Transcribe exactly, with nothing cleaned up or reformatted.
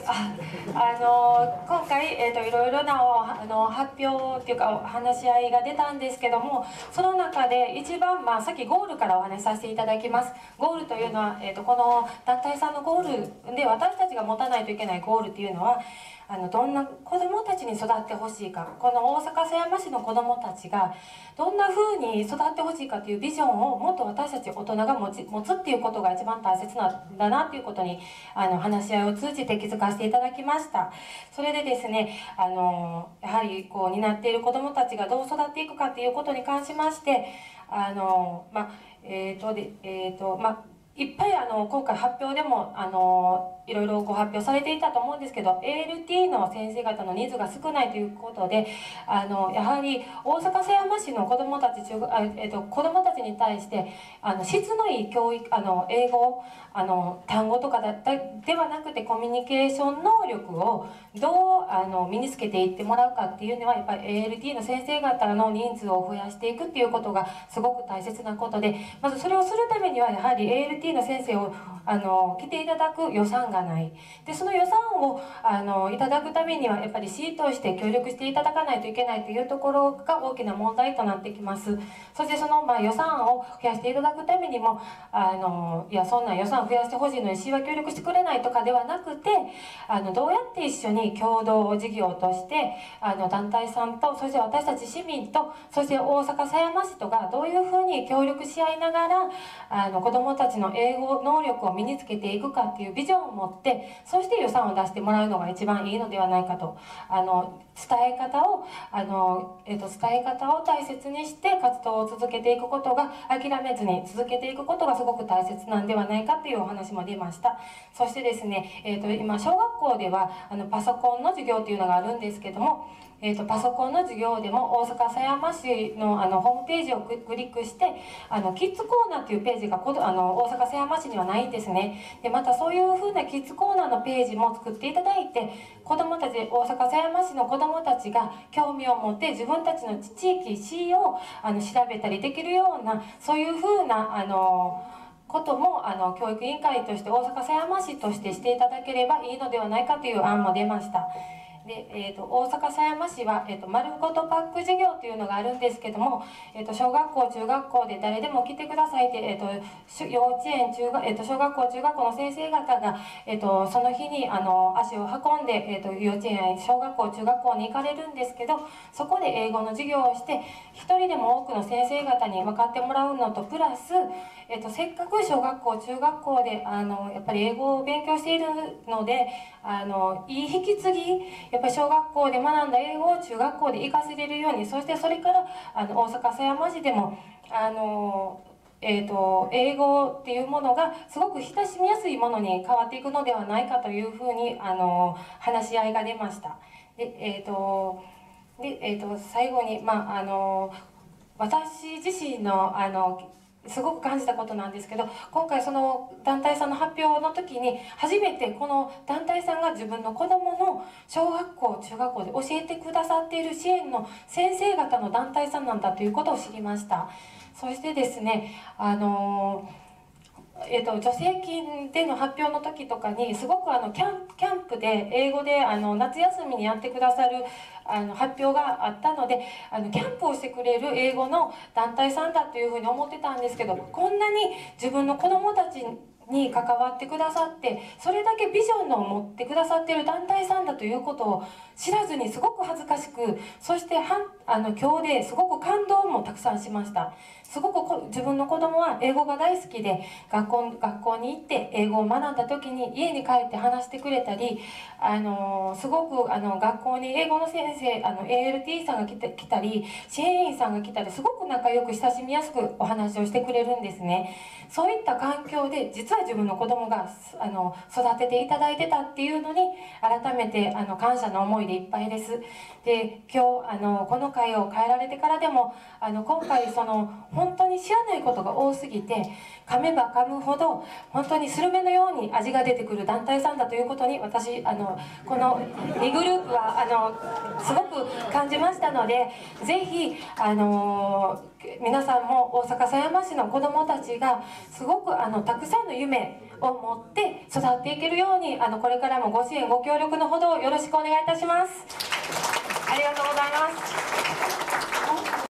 あ、あの今回、えーと、いろいろなあの発表っていうか話し合いが出たんですけども、その中で一番、まあ、さっきゴールからお話しさせていただきます。ゴールというのは、えーと、この団体さんのゴールで私たちが持たないといけないゴールっていうのは、あのどんな子どもたちに育ってほしいか、この大阪狭山市の子どもたちがどんな風に育ってほしいかというビジョンをもっと私たち大人が持ち持つっていうことが一番大切なんだなっていうことにあの話し合いを通じて気づかせていただきました。それでですね、あのやはりこう担っている子どもたちがどう育っていくかっていうことに関しまして、あのまあえっ、ー、とでえっ、ー、とまあいっぱいあの今回発表でもあのいろいろご発表されていたと思うんですけど、 エーエルティー の先生方の人数が少ないということで、あのやはり大阪狭山市の子どもたち中あ、えっと、子どもたちに対してあの質のいい教育、あの英語あの単語とかだったではなくてコミュニケーション能力をどうあの身につけていってもらうかっていうのは、やっぱり エーエルティー の先生方の人数を増やしていくっていうことがすごく大切なことで、まずそれをするためにはやはり エーエルティー の先生をあの来ていただく予算がない。でその予算をあのいただくためにはやっぱり市として協力していただかないといけないというところが大きな問題となってきます。そしてその、まあ、予算を増やしていただくためにもあのいやそんな予算を増やしてほしいのに市は協力してくれないとかではなくて、あのどうやって一緒に共同事業としてあの団体さんとそして私たち市民とそして大阪狭山市とがどういうふうに協力し合いながらあの子どもたちの英語能力を身につけていくかっていうビジョンを持って、そして予算を出してもらうのが一番いいのではないかと、あの伝え方をあの、えー、と伝え方を大切にして活動を続けていくことが、諦めずに続けていくことがすごく大切なんではないかというお話も出ました。そしてですね、えー、と今小学校ではあのパソコンの授業っていうのがあるんですけども、えー、とパソコンの授業でも大阪狭山市のあのホームページをクリックしてあのキッズコーナーっていうページがこどあの大阪狭山市にはないんですね。でまたそういう風なキッズコーナーのページも作っていただいて、子どもたち大阪狭山市の子どもたちが興味を持って自分たちの地域市をあの調べたりできるような、そういう風なあのこともあの教育委員会として大阪狭山市としてしていただければいいのではないかという案も出ました。でえー、と大阪狭山市は、えー、と丸ごとパック事業というのがあるんですけども、えー、と小学校中学校で誰でも来てくださいって、えー、と幼稚園中学、えー、と小学校中学校の先生方が、えー、とその日にあの足を運んで、えー、と幼稚園小学校中学校に行かれるんですけど、そこで英語の授業をして一人でも多くの先生方に分かってもらうのとプラス、えー、とせっかく小学校中学校であのやっぱり英語を勉強しているので、あのいい引き継ぎ、やっぱり小学校で学んだ英語を中学校で活かせれるように、そしてそれからあの大阪狭山市でもあの、えー、と英語っていうものがすごく親しみやすいものに変わっていくのではないかというふうにあの話し合いが出ました。で、えーとでえー、と最後に、まあ、あの私自身のあのすごく感じたことなんですけど、今回その団体さんの発表の時に初めてこの団体さんが自分の子どもの小学校中学校で教えてくださっている支援の先生方の団体さんなんだということを知りました。そしてですね、あのえー、と助成金での発表の時とかにすごくあのキャンキャンプで英語であの夏休みにやってくださるあの発表があったので、あのキャンプをしてくれる英語の団体さんだというふうに思ってたんですけど、こんなに自分の子どもたちに関わってくださって、それだけビジョンを持ってくださっている団体さんだということを知らずにすごく恥ずかしく、そしてはんあの今日ですごく感動もたくさんしました。すごくこ自分の子供は英語が大好きで、学校学校に行って英語を学んだ時に家に帰って話してくれたり、あのすごくあの学校に英語の先生あの エーエルティー さんが来て来たり支援員さんが来たり、すごく仲良く親しみやすくお話をしてくれるんですね。そういった環境で実は自分の子供があの育てていただいてたっていうのに改めてあの感謝の思いでいっぱいです。で今日あのこの会を変えられてからでもあの今回その本当に知らないことが多すぎて、噛めば噛むほど本当にスルメのように味が出てくる団体さんだということに、私あのこのにグループはあのすごく感じましたので、ぜひあの皆さんも大阪狭山市の子どもたちがすごくあのたくさんの夢を持って育っていけるように、あのこれからもご支援ご協力のほどよろしくお願いいたします。ありがとうございます。